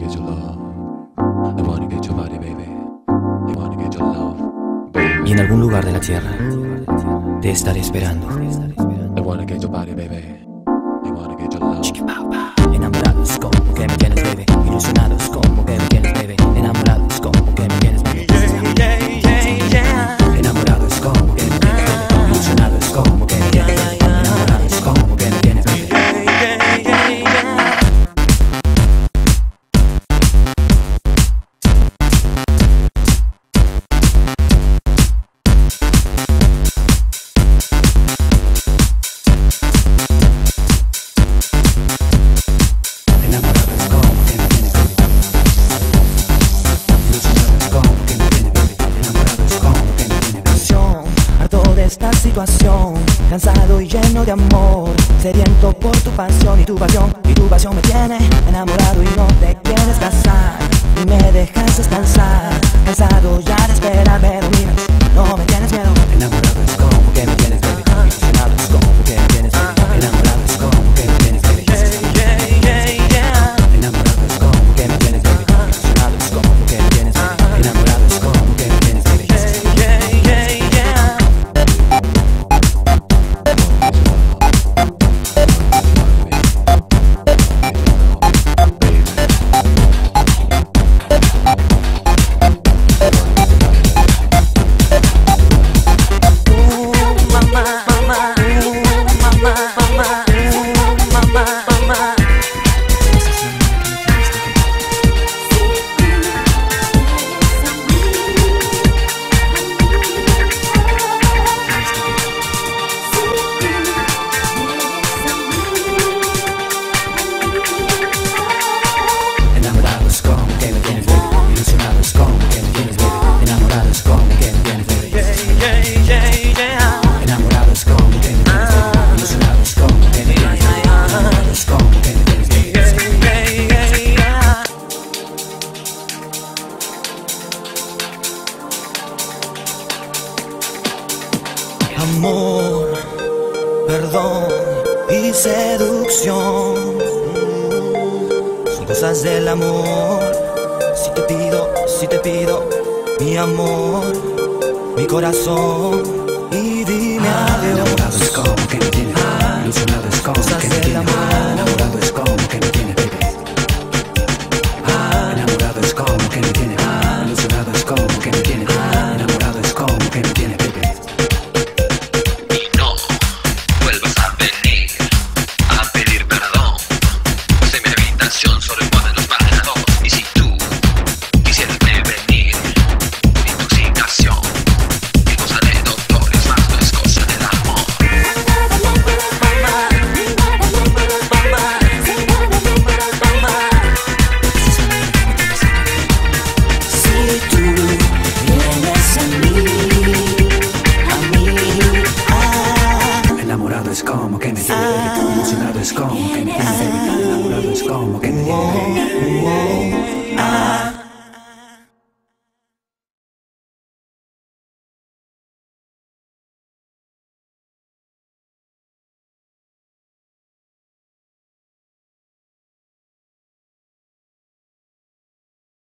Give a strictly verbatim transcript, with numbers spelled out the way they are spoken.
get your love. I wanna get your body, baby. I wanna get your love, baby. Y en algún lugar de la tierra te estaré esperando. I wanna get your body, baby. I wanna get your love. Enamorados como que me tienes, baby. Ilusionados como que me tienes, baby. Enamorados como que me tienes, baby. Enamorados como que me tienes, baby. Ilusionados como que me tienes, baby. Enamorados como que me tienes, baby. Situación, cansado y lleno de amor, sediento por tu pasión y tu pasión, y tu pasión me tiene enamorado y no te quieres casar, y me dejas descansar, cansado ya de esperar, pero mira, no me tienes miedo. Enamorado es como que me tienes, baby. Ilusionado es como que me tienes, baby. Enamorado es como que me tienes, baby. Enamorado es como que me tienes, baby. Ilusionado es como que me tienes, baby. Enamorado es como que me tienes, baby. Amor, perdón y seducción son cosas del amor. Si te pido, si te pido, mi amor, mi corazón.